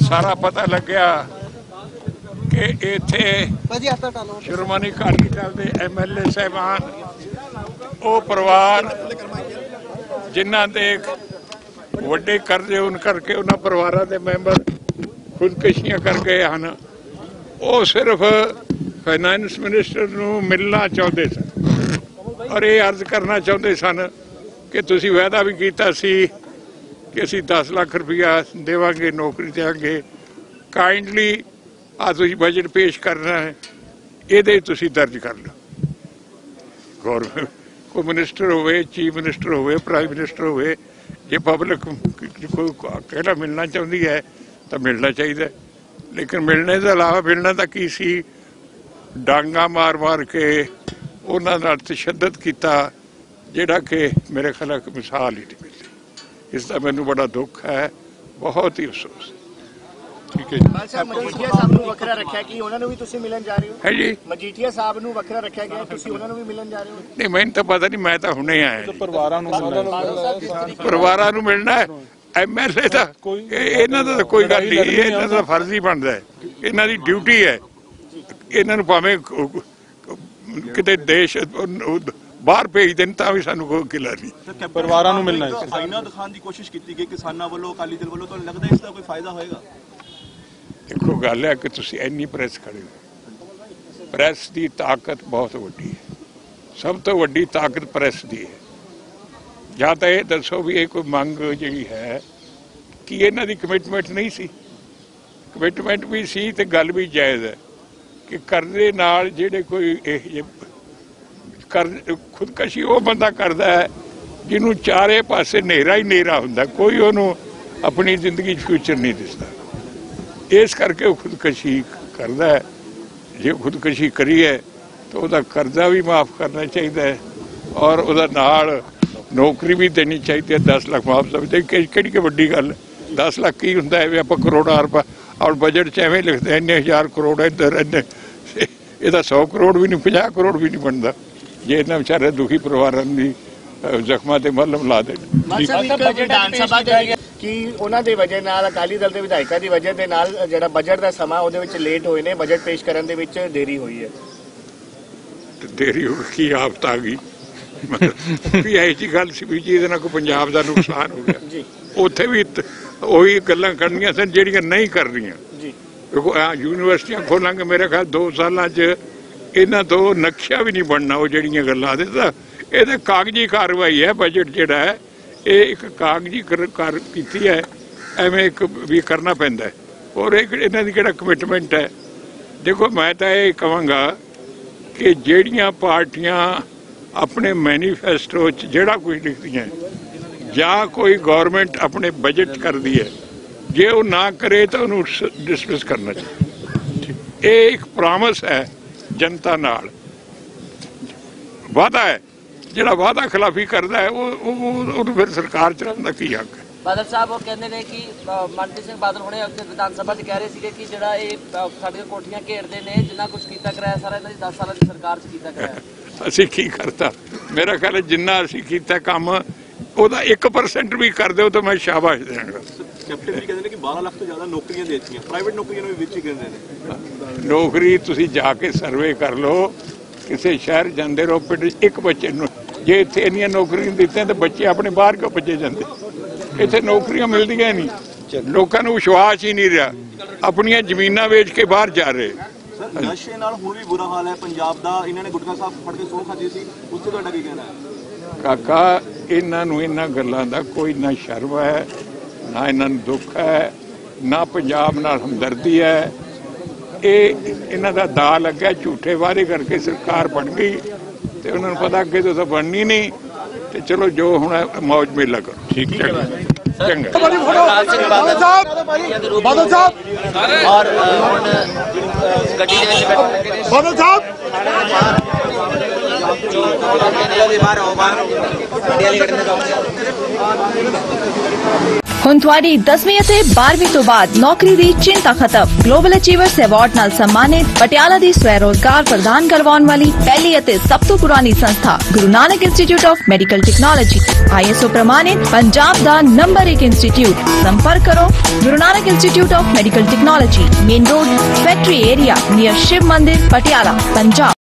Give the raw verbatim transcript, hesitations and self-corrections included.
सारा पता लग गया कि इत्थे श्रोमणी अकाली दल के एम एल ए साहबान वो परिवार जिन्हां दे वड्डे कर्जे उन करके उन्हां परिवारां दे मैंबर खुदकशियां कर गए हैं, वो सिर्फ फाइनैंस मिनिस्टर नूं मिलना चाहते सन और ये अर्ज करना चाहते सन कि तुसीं वायदा भी कीता सी कि असीं दस लाख रुपया देवांगे, नौकरी देंगे, काइंडली आ तुसीं बजट पेश करना है, ये तुसीं दर्ज कर लो। गौरमेंट कोई मिनिस्टर होवे, चीफ मिनिस्टर होवे, प्राइम मिनिस्टर होवे, जे पब्लिक कोई कहना मिलना चाहती है तो मिलना चाहिए, लेकिन मिलने के अलावा मिलना तो की सी, डांगा मार मार के उन्हां नाल तशद्दद किया जिहड़ा कि मेरे ख्याल मिसाल ही नहीं मिलती। इसका मैनू बड़ा दुख है, बहुत ही अफसोस है। ठीक है जी। मजीठिया साहब नूं वखरा रखा कि उन्हां नूं भी तुसीं मिलन जा रहे हो? है जी। मजीठिया साहब नूं वखरा रखा गया, तुसीं उन्हां नूं भी मिलन जा रहे हो? नहीं, मैनूं तो पता नहीं, मैं तो हुणे आया जी। परिवारां नूं परिवारां नूं मिलना है, एम एल ए का इन्हां दा कोई गल नहीं, इन्हां दा फर्ज ही बनता है, इन्हां दी ड्यूटी है, इन्हां नूं भावें किते देश बाहर भेज देन तां भी सानूं कोई गिला नहीं। परिवारां नूं मिलना है। आईना दिखाने की कोशिश की गई किसानां वल्लों, अकाली दल वल्लों, तो लगदा है इसदा कोई फायदा होएगा? देखो गल है कि तुसीं इन्नी प्रेस खड़े हो, प्रेस की ताकत बहुत वड्डी है, सब तो वड्डी ताकत प्रेस की है। ਜਾਂ ਤਾਂ ਇਹ ਦੱਸੋ ਵੀ ਇਹ ਕੋਈ ਮੰਗ ਜਿਹੜੀ ਹੈ ਕਿ ਇਹਨਾਂ ਦੀ ਕਮਿਟਮੈਂਟ ਨਹੀਂ ਸੀ? ਕਮਿਟਮੈਂਟ ਵੀ ਸੀ ਤੇ ਗੱਲ ਵੀ ਜਾਇਜ਼ ਹੈ ਕਿ ਕਰਜ਼ੇ ਨਾਲ ਜਿਹੜੇ ਕੋਈ ਇਹ ਕਰ ਖੁਦਕਸ਼ੀ ਉਹ ਬੰਦਾ ਕਰਦਾ ਹੈ ਜਿਹਨੂੰ ਚਾਰੇ ਪਾਸੇ ਹਨੇਰਾ ਹੀ ਹਨੇਰਾ ਹੁੰਦਾ, ਕੋਈ ਉਹਨੂੰ ਆਪਣੀ ਜ਼ਿੰਦਗੀ 'ਚ ਫਿਊਚਰ ਨਹੀਂ ਦਿਸਦਾ, ਇਸ ਕਰਕੇ ਉਹ ਖੁਦਕਸ਼ੀ ਕਰਦਾ ਹੈ। ਜੇ ਖੁਦਕਸ਼ੀ ਕਰੀ ਹੈ ਤਾਂ ਉਹਦਾ ਕਰਜ਼ਾ ਵੀ ਮਾਫ ਕਰਨਾ ਚਾਹੀਦਾ ਹੈ ਔਰ ਉਹਦਾ ਨਾਲ नौकरी भी देनी चाहिए। दस लाख मुआवजा भी कि वड्डी गल, दस लाख की होंदा है आप करोड़ा रुपया और बजट च एवें लिखते इन्ने हज़ार करोड़ इधर, इन्ने ये सौ करोड़ भी नहीं, पचास करोड़ भी नहीं बनता जे इन्होंने बेचारे दुखी परिवारों की जख्मां ते मलहम ला देण। विधान सभा कि उन्हां दे वजह नाल अकाली दल के विधायकों की वजह दे नाल जिहड़ा बजट का समा उहदे विच लेट होए ने, बजट पेश करन दे विच देरी हुई है। देरी हो की आफत आ गई भी यही जी गल सी भी जिहदे नाल कोई पंजाब दा नुकसान हो गया, उत्थे भी ਉਹੀ ਗੱਲਾਂ ਕਰਨੀਆਂ ਸਨ ਜਿਹੜੀਆਂ ਨਹੀਂ ਕਰ ਰਹੀਆਂ। ਦੇਖੋ ਯੂਨੀਵਰਸਿਟੀਆਂ ਖੋਲਾਂਗੇ, ਮੇਰੇ ਖਿਆਲ ਦੋ ਸਾਲਾਂ 'ਚ ਇਹਨਾਂ ਤੋਂ ਨਕਸ਼ਾ ਵੀ ਨਹੀਂ ਬਣਨਾ ਉਹ ਜਿਹੜੀਆਂ ਗੱਲਾਂ ਦੇ ਤਾਂ ਇਹ ਤਾਂ ਕਾਗਜ਼ੀ ਕਾਰਵਾਈ ਹੈ। ਬਜਟ ਜਿਹੜਾ ਹੈ ਇਹ ਇੱਕ ਕਾਗਜ਼ੀ ਕਾਰ ਕੀਤੀ ਹੈ, ਐਵੇਂ ਇੱਕ ਵੀ ਕਰਨਾ ਪੈਂਦਾ ਹੈ ਔਰ ਇਹ ਇਹਨਾਂ ਦੀ ਕਿਹੜਾ ਕਮਿਟਮੈਂਟ ਹੈ। ਦੇਖੋ ਮੈਂ ਤਾਂ ਇਹ ਕਹਾਂਗਾ ਕਿ ਜਿਹੜੀਆਂ ਪਾਰਟੀਆਂ अपने मैनीफेस्टो जोड़ा कुछ लिखदियां या कोई गौरमेंट अपने बजट कर दी है, जे वो ना करे तो उन्होंने डिसमिस करना चाहिए। ये एक प्रॉमिस है जनता नाल, वादा है, जोड़ा वादा खिलाफी करता है वो फिर सरकार चलाने का की हक है। बादल साहब वो कहते हैं कि मनप्रीत सिंह बादल हुणे विधान सभा च कह रहे थे कि जिहड़ा ये साडीआं कोठियां घेरदे ने, जिन्ना कुछ कीता कराया सारा इन्हां दी दस साल की सरकार च कीता कराया। ਅਸੀਂ ਕੀ ਕਰਤਾ? मेरा ख्याल है जिन्ना ਅਸੀਂ ਕੀਤਾ ਕੰਮ ਉਹਦਾ ਇੱਕ परसेंट भी कर ਦਿਓ ਤਾਂ मैं शाबाश देंगा। कैप्टन जी कहते हैं कि बारह लाख तो ज़्यादा नौकरियां दे दित्तियां, प्राइवेट नौकरियां भी विच ही गिनदे ने। नौकरी तुसीं जाके सर्वे कर लो, किसी शहर जांदे रहो, पिंड एक बच्चे नूं जे इत्थे इन्नियां नौकरियां दित्तियां तो बच्चे अपने बाहर क्यों भज्जे जांदे? इत्थे नौकरियां मिलदियां नहीं, लोकां नूं विश्वास ही नहीं रहा, अपनियां जमीनां वेच के बाहर जा रहे। नशे नाल होर भी बुरा हाल है पंजाब दा, इन्हां ने गुटका साहब फड़ के सौं खाधी सी, उस ते तुहाडा की कहना है? काका इन्हां नूं इन्हां गल्लां दा कोई ना शर्म है, ना इन्हां नूं दुख है, ना पंजाब नाल हमदर्दी है। ये इन्हां दा दा लग्या, झूठे वादे करके सरकार बन गई ते उन्हां नूं पता अगे तो बननी नहीं, ते चलो जो हुण मौज मेला करो। ठीक चंगा चंगा बादल साहब और बादल साहब ਹੁਣ ਤੁਹਾਡੀ ਦਸਵੀਂ ਅਤੇ ਬਾਰ੍ਹਵੀਂ ਤੋਂ ਬਾਅਦ ਨੌਕਰੀ ਦੀ ਚਿੰਤਾ ਖਤਮ। ਗਲੋਬਲ ਅਚੀਵਰਸ ਅਵਾਰਡ ਨਾਲ ਸਨਮਾਨਿਤ ਪਟਿਆਲਾ ਦੀ ਸਵੈ ਰੋਜ਼ਗਾਰ ਪ੍ਰਦਾਨ ਕਰਵਾਉਣ ਵਾਲੀ ਪਹਿਲੀ ਅਤੇ ਸਭ ਤੋਂ ਪੁਰਾਣੀ ਸੰਸਥਾ Guru Nanak institute of medical technology I S O ਪ੍ਰਮਾਣਿਤ ਪੰਜਾਬ ਦਾ ਨੰਬਰ ਇੱਕ ਇੰਸਟੀਚਿਊਟ। ਸੰਪਰਕ ਕਰੋ Guru Nanak institute of medical technology, main road, factory area near Shiv Mandir, Patiala, Punjab.